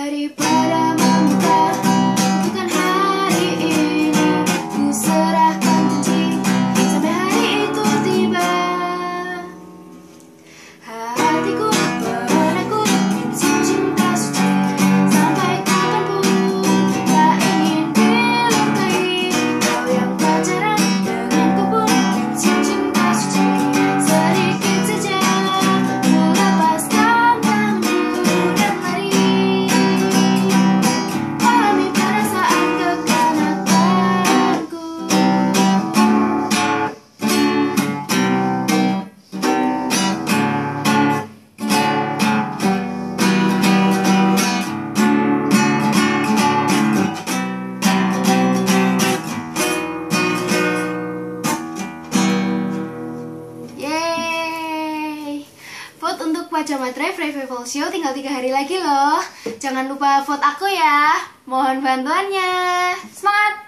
Daripada meminta, bukan hari ini ku serahkan kunci sampai hari itu tiba. Hatiku benakku prinsip cinta suci, sampai kapanpun tak ingin dilukai. Kau yang pacaran denganku pun prinsip cinta suci, sedikit saja melepaskan tanganku dan lari. Pahami perasaan kekanakanku. Yeay! Vote untuk Pajama Drive Revival Show tinggal 3 hari lagi loh. Jangan lupa vote aku ya. Mohon bantuannya. Semangat!